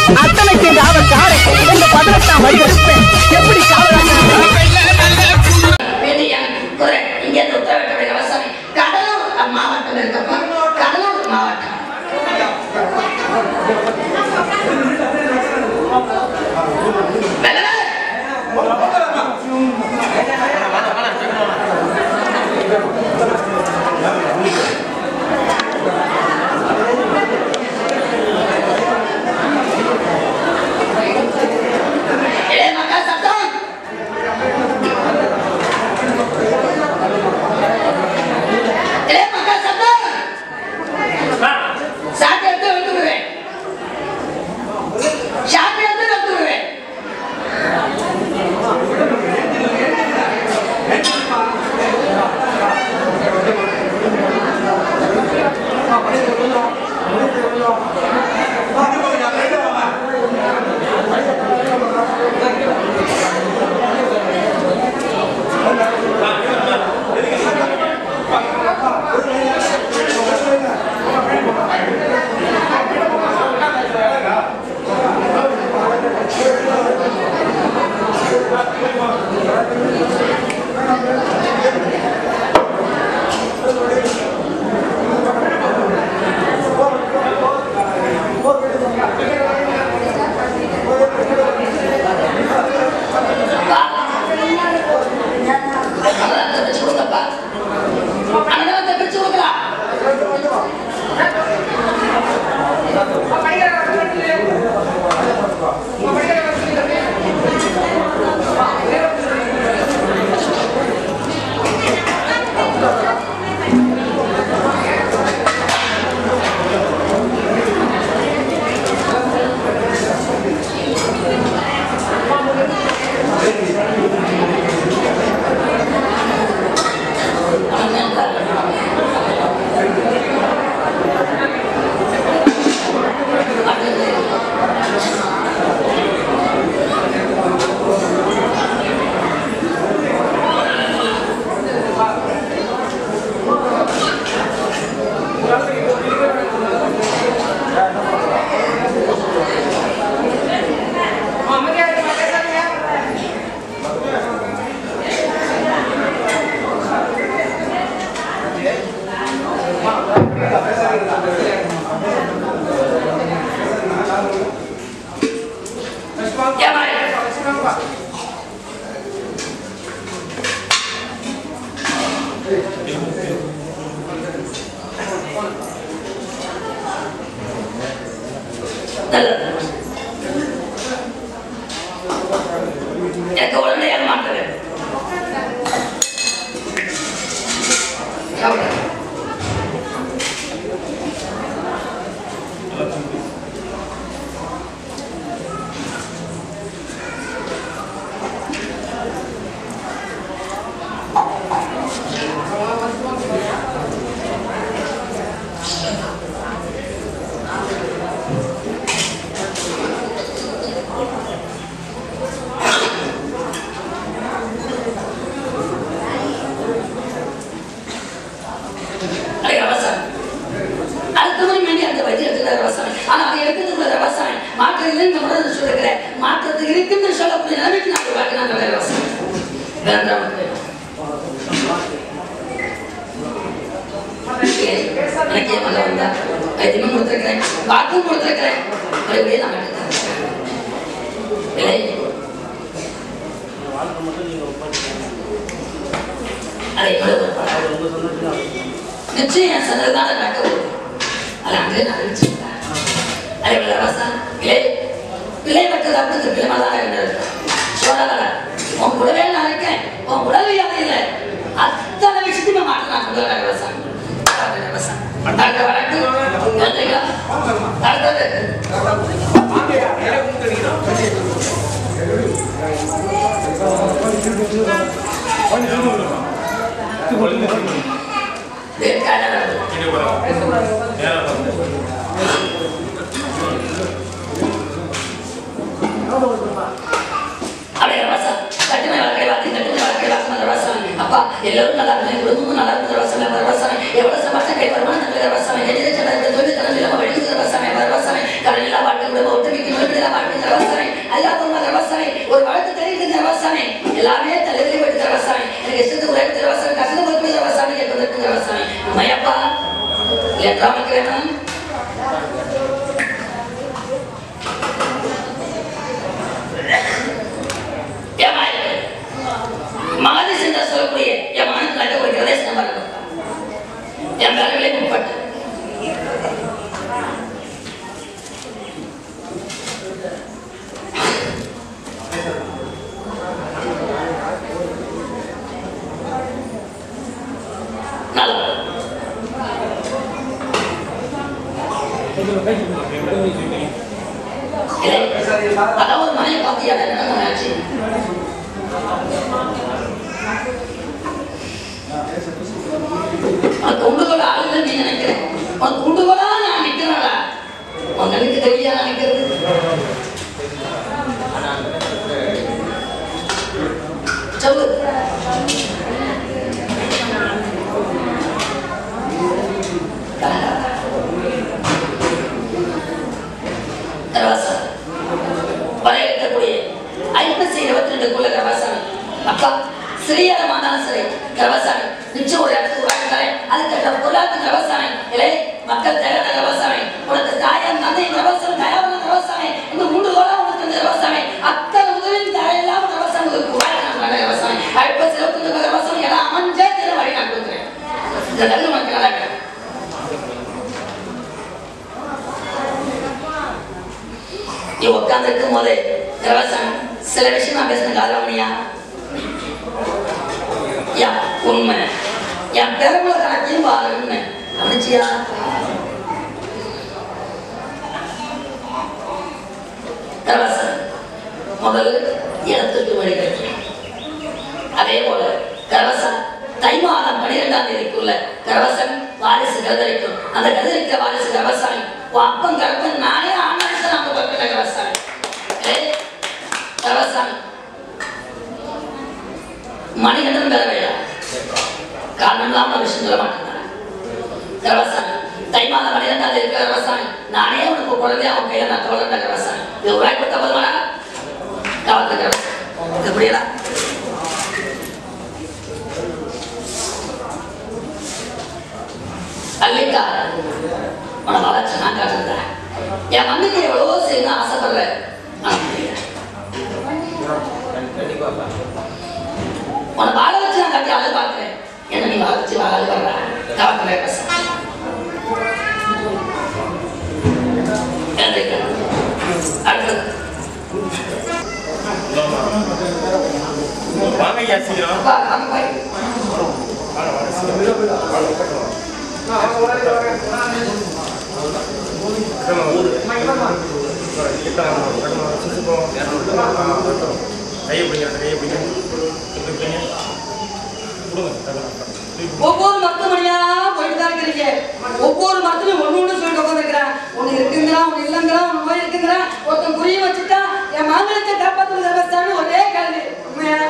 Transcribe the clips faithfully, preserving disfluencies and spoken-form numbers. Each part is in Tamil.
அத்தனைக்கு காவல்காரன் இந்த பதினெட்டாம் வயது இருப்பேன் எப்படி காவலாக இங்கே உத்தரவிட்ட அவசாமி கடலூர் மாவட்டம் இருக்கப்போ கடலூர் மாவட்டம் எல்லாரும் நல்லா இருக்கணும், குடும்பமும் நல்லா இருக்கிற வசனம், வசனம் எவ்வளவு சம்பாதிச்சா கை வருமானம் நல்ல வசனம், எதிரே அதான் ஒரு மனையை பார்த்து அதை நடந்தாச்சு. உனக்கு உண்டுகோல ஆளுநர் நீ நினைக்கிறேன், உனக்கு உண்டுகோலா நான் நிற்கிறேன்டா. உன் கண்ணுக்கு தெரியா நினைக்கிறது சொல்லு. வரையறுக்கக்கூடிய ஐம்பத்தி இருபத்தி ரெண்டுக்குள்ள கரவாசாமி அப்பா சிறியமானாலும் சரி கரவாசாமி நிச்சயம் ஒரு இடத்துக்கு உருவாக்கிட்டாரே அதுக்கு பொருளாதார கரவாசாமி இல்லை மக்கள் தேவையான கரவாசாமி உனக்கு தாயம் தந்தை கரவாசாமி தயாரான கரவாசாமி இந்த மூன்று கோலா உனக்கு கரவாசாமி அத்தனை உதவியும் தரையில்லாம கரவாசாமி உருவாக்கினாங்க கரவாசாமி ஐம்பத்தி இருபத்தி ரெண்டு கரவாசாமி எல்லாம் அமைஞ்சே தின வழி நான் கொடுக்குறேன். இந்த நல்ல உனக்கு நல்லா நீ உட்கார்ந்து இருக்கும் போது கரவாசாமி சில விஷயம் நான் பேசுன காலமணியா யா உண்மை என் பெருமள கணக்கையும் பாருன்னு கவனிச்சியா? கரவாசாமி முதல்ல இடத்துக்கு வழி கிடைக்கும். அதே போல கரவாசாமி தை மாதம் பனிரெண்டாம் தேதிக்குள்ள கரவாசாமி வாரிசு கருதரிக்கும். அந்த கருதரிக்கிற வாரிசு கரவாசாமி அப்பம் கருப்பன் நானே ஆனாலும் நாம பார்க்கல கரவாசாமி கரவாசாமி மணிகண்டன் பெற வேண்டாம் காரணம் இல்லாம விஷயம் சொல்ல மாட்டேன். கரவாசாமி தை மாதம் பனிரெண்டாம் தேதி கரவாசாமி நானே உனக்கு குழந்தைய அவன் கையில நான் தோழன் கரவாசாமி இது ஒரு வாய்ப்பு கொடுத்த போதுமாடா காலத்தை கரவாசாமி இது புரியல. அல்லிக்கா உன வளர்ச்சி நான் காட்டுறேன். என் மண்ணுக்கு எவ்வளவோ செய்யணும் ஆசைப்படுறேன். உன வாழ வச்சு நான் கட்டி அழகு பார்க்கிறேன். என்ன நீ வளர்ச்சி வாழ வர்ற காட்டுறேன். அடுத்தது ஒவ்வொரு மருத்துவமனையா போயிட்டு தான் இருக்கிறீங்க. ஒவ்வொரு மருத்துவம் ஒண்ணு ஒண்ணு சொல்லிட்டு உட்காந்துருக்கிறேன். ஒண்ணு இருக்குங்கிறா, ஒண்ணு இல்லைங்கிறா, ஒண்ணு நோய் இருக்குங்கிறா. ஒருத்தன் புரிய வச்சுட்டா என் மாங்கலத்தை காப்பாற்று கரவாசாமி ஒரே கேள்வி உண்மையா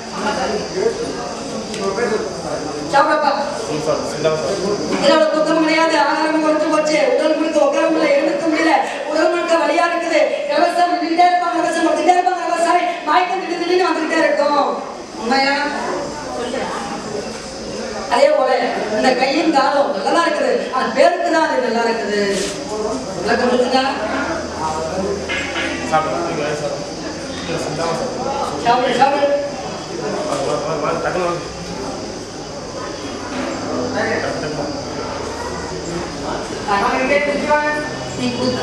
சாப்பிடப்பா இதோட புத்தகம் கிடையாது. ஆகாரம் குறைஞ்சு போச்சு. உடல் முழுக்க உட்கார முடியல, எழுந்துக்க முடியல, உடல் முழுக்க வலியா இருக்குது. கரவாசாமி நின்றுட்டே இருப்பாங்க, கரவாசாமி வந்துட்டே இருப்பாங்க, கரவாசாமி மாய்க்கம் திடீர் திடீர்னு வந்துகிட்டே இருக்கும். உண்மையா? அதே போல இந்த கையும் காலம் நல்லா இருக்குது, ஆனா பேருக்கு தான் அது நல்லா இருக்குது. விளக்கம் இருக்குதா? சாப்பிடு சாப்பிடு நீ கூத்த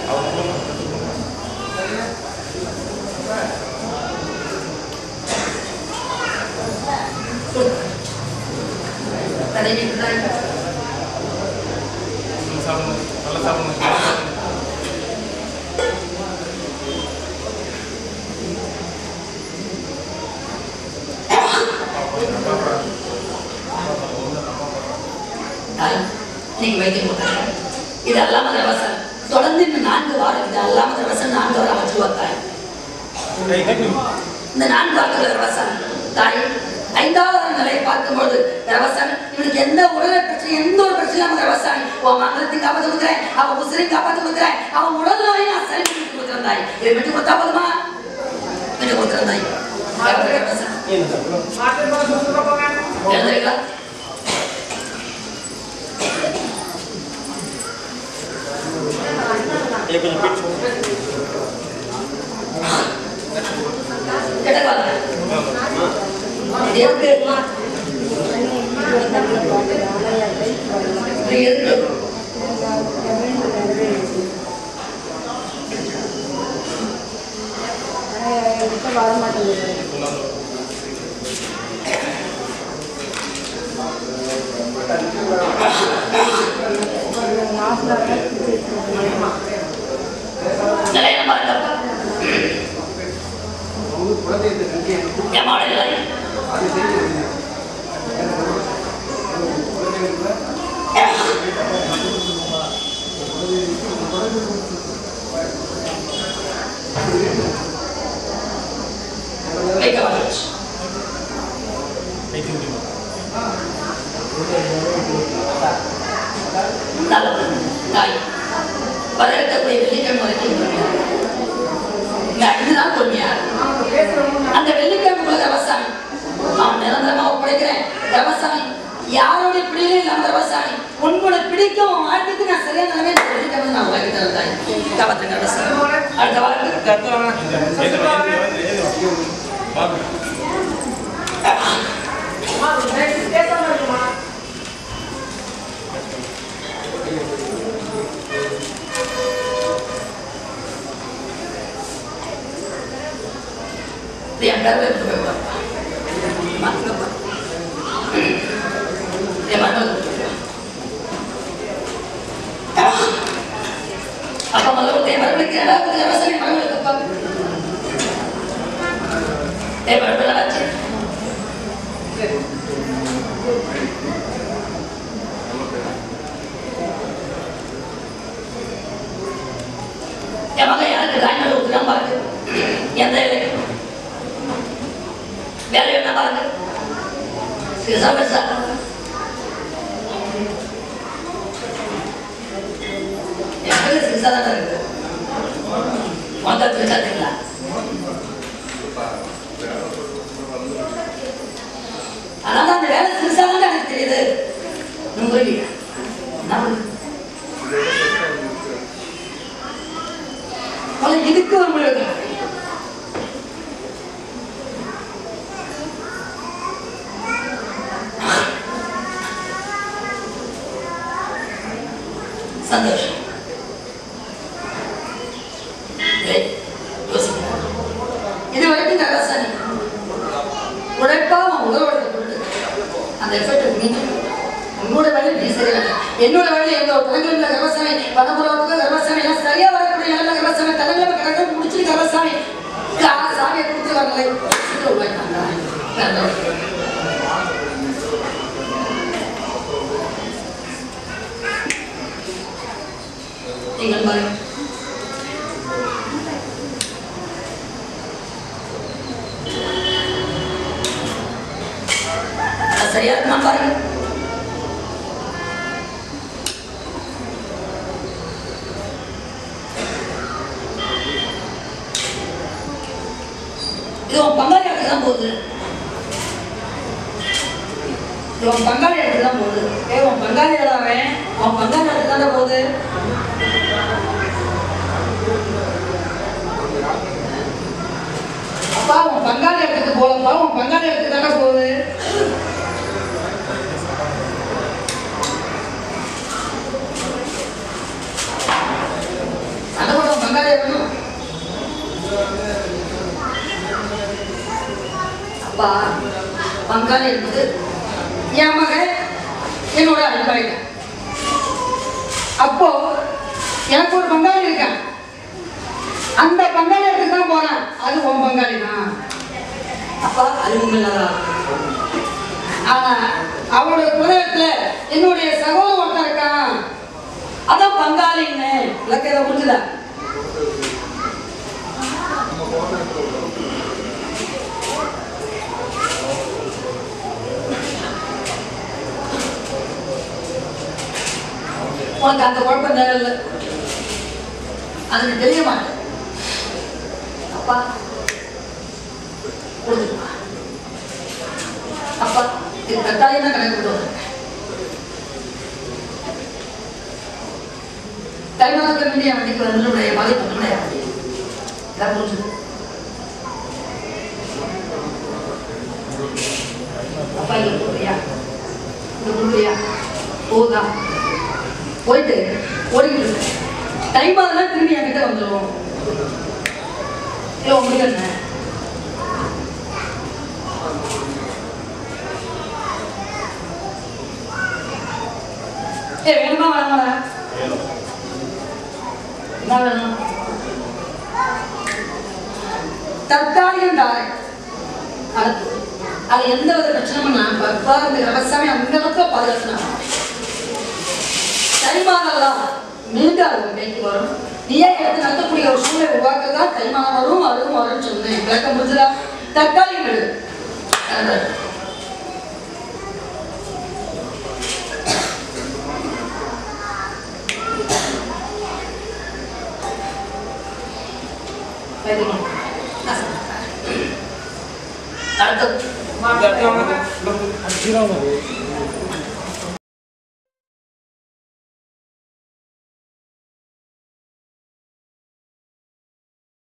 நீங்க வைத்தியம் போட்டாங்க. இது அல்லாம கரவாசாமி தொடர்ந்து இந்த நான்கு வாரம் இது அல்லாம கரவாசாமி நான்கு வாரம் வச்சு வந்தாய். இந்த நான்கு வாரத்துல கரவாசாமி தாய் ஐந்தாவது நிலையை பார்க்கும்போது கரவாசாமி இவனுக்கு எந்த உடலை பிரச்சனை எந்த ஒரு பிரச்சனை இல்லாம கரவாசாமி உன் மங்களத்தையும் காப்பாற்ற கொடுக்குறேன், அவன் உசிரையும் காப்பாற்ற கொடுக்குறேன், அவன் உடல் நோயை நான் சரி பண்ணி கொடுக்குறேன் தாய். இதை விட்டு கொடுத்தா போதுமா? விட்டு கொடுக்குறேன் தாய். எழுதுறீங்களா? வைக்க வாங்க நல்லது தாய் வரவேற்கக்கூடிய வெள்ளிக்கிழமை வரைக்கும் இந்த ஐந்து நாள் பொறுமையா அந்த வெள்ளிக்கிழமைக்குள்ள கர்மசாமி அவன் நிரந்தரமா ஒப்படைக்கிறேன். கர்மசாமி யாரோட பிடியிலும் இல்லாம கர்மசாமி உன்னோட பிடிக்கும் உன் வாழ்க்கைக்கு நான் சரியான நிலைமை வெள்ளிக்கிழமை நான் உலகி தரேன் தாய். கவத்தை கர்மசாமி அடுத்த வாரம் yang baru itu berapa? Mana berapa? Yang mana berapa? Apa malu yang baru lagi ada? Kita rasa yang mana berapa? Yang baru berapa aja? Yang mana yang ada lain ada ukuran baru? Yang ada lagi? வேலை என்ன பாருங்க சிறுசா பெருசா எனக்கு சிறுசா தான் இருக்கு உனக்கு பெருசா தெரியுங்களா அதனால அந்த வேலை சிறுசா தான் எனக்கு தெரியுது நீங்க புரியல என்ன இதுக்கு ஒரு முடிவு சந்தோஷம் இது வரைக்கும் கர்மசாமி உழைப்பா உதவத்தை அந்த எஃபெக்ட் மீண்டும் உன்னோட வேலை நீ சரியா என்னோட வேலை எந்த ஒரு தலைமையில கர்மசாமி பணபுரத்துக்கு கர்மசாமி எல்லாம் சரியா வரக்கூடிய நிலைமை கர்மசாமி தலைமையில கணக்கு முடிச்சு கர்மசாமி சாமியை கொடுத்து வரலை உழைப்பாங்க நீங்கள் பாருங்க சரியா இருக்குமா பாருங்க இது உன் பங்காளி இடத்துக்கு தான் போகுது இது உன் பங்காளி இடத்துக்கு தான் போகுது ஏ உன் பங்காளி இடம் உன் பங்காளி இடத்துக்கு தானே போகுது அப்பா உன் பங்காளி இடத்துக்கு போகலப்பா உன் பங்காளி இடத்துக்கு தானே போகுது அதை கூட உன் பங்காளி வேணும் அப்பா பங்காளி என்பது என் மகன் என்னோட அடிப்படை அப்போ எனக்கு ஒரு பங்காளி இருக்கான் அந்த பங்காளி இடத்துக்கு தான் போறான் அது உன் பங்காளி தான் அப்பா அது உண்மையில்தான் ஆனா அவனோட குலத்துல என்னுடைய சகோதரன் ஒருத்தன் இருக்கான் அதான் பங்காளின்னு இலக்க இதை புரிஞ்சுதா உனக்கு அந்த குழப்பம் தேவையில்லை அதுக்கு தெரிய மாட்டேன் அப்பா கொடுத்துருப்பா அப்பா இது கட்டாயம் தான் கணக்கு விட்டு கைமாத வேண்டிய வண்டிக்கு வந்து பாதிப்பு கிடையாது இதான் புரிஞ்சுது அப்பா இங்க கொடுக்குறியா இங்க கொடுக்குறியா போதா போயிட்டு ஓடிக்கிட்டு இருக்க டைம் அதெல்லாம் திரும்பி என்கிட்ட வந்துடும் இல்லை உங்களுக்கு என்ன ஏ வேணுமா வேணாமா என்ன வேணும் தற்காலிகம் தாரேன் அடுத்து அது எந்த ஒரு பிரச்சனையும் நான் பப்பா இந்த விவசாயம் அந்த அளவுக்கு பாதுகாத்து நான் டைமாகலாம் மீண்டும் அது கைக்கு வரும் நீயே எடுத்து நடத்தக்கூடிய ஒரு சூழலை உருவாக்குறதா கைமானம் வரும் அதுவும் வரும்னு சொன்னேன். விளக்கம் புரிஞ்சுதா? தக்காளி விடு அடுத்து